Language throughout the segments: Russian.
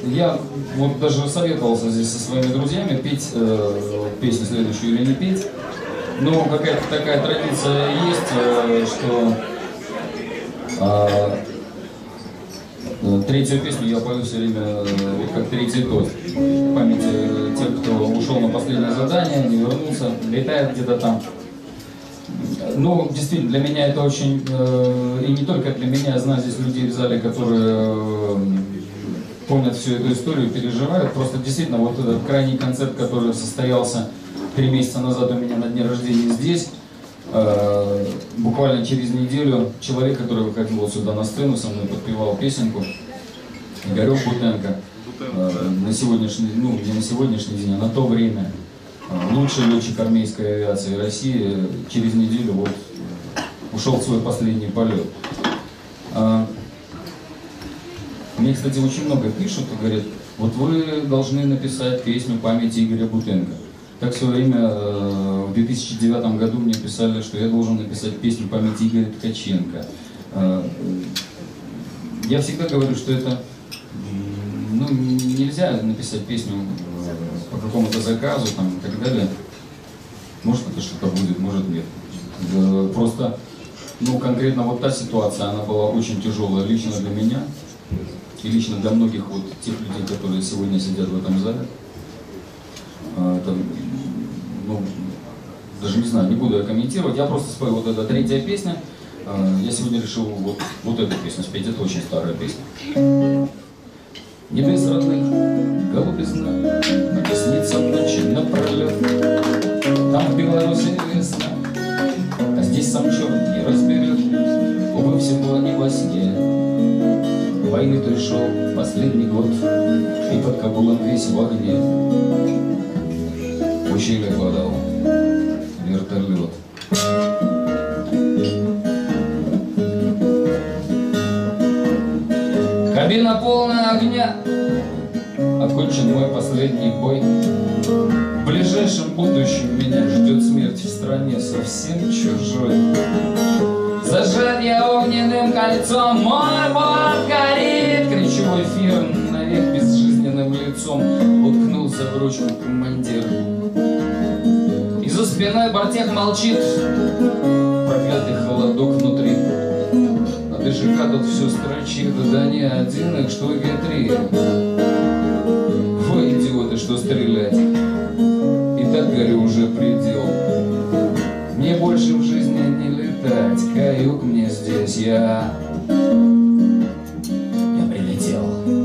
Я вот даже советовался здесь со своими друзьями петь песню следующую или не петь. Но какая-то такая традиция есть, что третью песню я пою все время как третий тост. В памяти тех, кто ушел на последнее задание, не вернулся, летает где-то там. Ну, действительно, для меня это очень, и не только для меня, я знаю здесь людей в зале, которые помнят всю эту историю, переживают. Просто действительно, вот этот крайний концерт, который состоялся 3 месяца назад у меня на дне рождения здесь, буквально через неделю человек, который выходил вот сюда на сцену, со мной подпевал песенку, Игорек Бутенко, на сегодняшний, ну не на сегодняшний день, а на то время лучший летчик армейской авиации России, через неделю вот ушел в свой последний полет. Мне, кстати, очень много пишут и говорят, вот вы должны написать песню памяти Игоря Бутенко. Так в свое время, в 2009 году мне писали, что я должен написать песню памяти Игоря Ткаченко. Я всегда говорю, что это, ну, нельзя написать песню по какому-то заказу там, и так далее. Может это что-то будет, может нет. Просто, ну, конкретно вот та ситуация, она была очень тяжелая лично для меня и лично для многих вот тех людей, которые сегодня сидят в этом зале. Это, ну, даже не знаю, не буду я комментировать, я просто спою вот эта третья песня. Я сегодня решил вот эту песню спеть, это очень старая песня. Небес родных, голубизна, мне снится ночи напролет. Там в Беларуси весна, а здесь сам черт не разберет. Увы, все было не во сне. Войны той шел последний год, и под Кабулом весь в огне. В ущелье падал вертолет. Кабина полная огня, окончен мой последний бой. В ближайшем будущем меня ждет смерть в стране совсем чужой. Зажат я огненным кольцом, мой бот горит. Кричу в эфир навек безжизненным лицом, уткнулся в ручку командир. И за спиной бортех молчит, проклятый холодок внутри. А ДЖК тут все строчит, да не один, их штуки 3. Вы идиоты, что стрелять? И так, говорю, уже предел. Мне больше в жизни не летать, каюк мне здесь, я прилетел.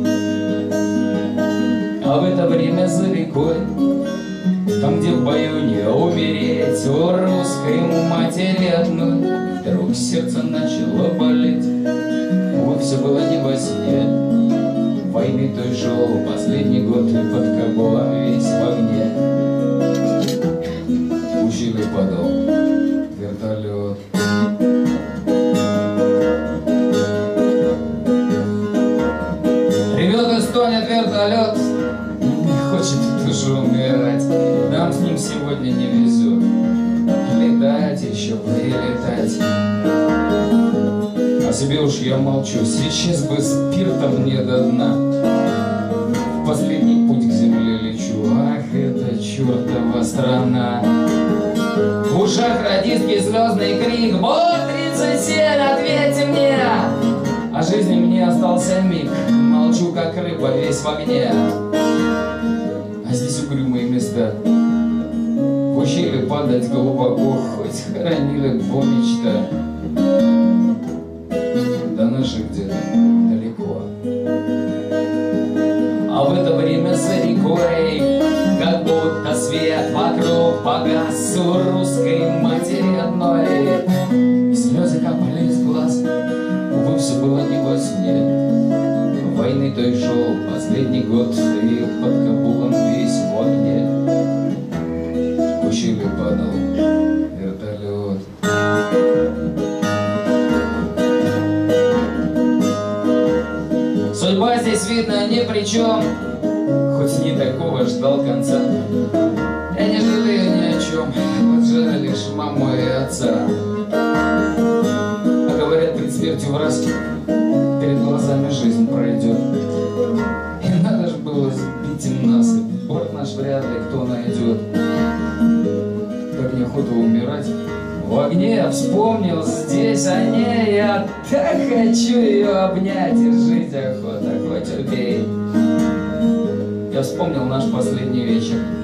А в это время за рекой, там, где в бою не умереть, у русской матери одной вдруг сердце начало болеть. Увы, все было не во сне. Войны той шел последний год, и под Кабулом весь в огне. В ущелье падал вертолет. Ребята, стонет вертолет, не хочет тоже умирать. Нам с ним сегодня не везет летать, еще прилетать. О себе уж я молчу, сейчас бы спиртом не до дна. В последний путь к земле лечу, ах, это чертова страна. В ушах радистский слезный крик, Бот-37, ответьте мне. О жизни мне остался миг, молчу, как рыба, весь в огне. А здесь угрюмые места, в ущелье падать глубоко, хоть хоронили бо мечта. До наших где-то далеко. А в это время за рекой, как будто свет вокруг погас у русской матери одной. И слезы капали из глаз, увы, все было не во сне. Войны той шел последний год, и под Кабулом весь в огне. В ущелье падал вертолет. Судьба здесь, видно, ни при чем, хоть не такого ждал конца. Я не жалею ни о чем, вот жаль лишь маму и отца. А говорят, перед смертью в раз перед глазами жизнь пройдет. И надо же вряд ли кто найдет. Так неохота умирать. В огне я вспомнил здесь о ней, я так хочу ее обнять, и жить охота, хоть убей. Я вспомнил наш последний вечер.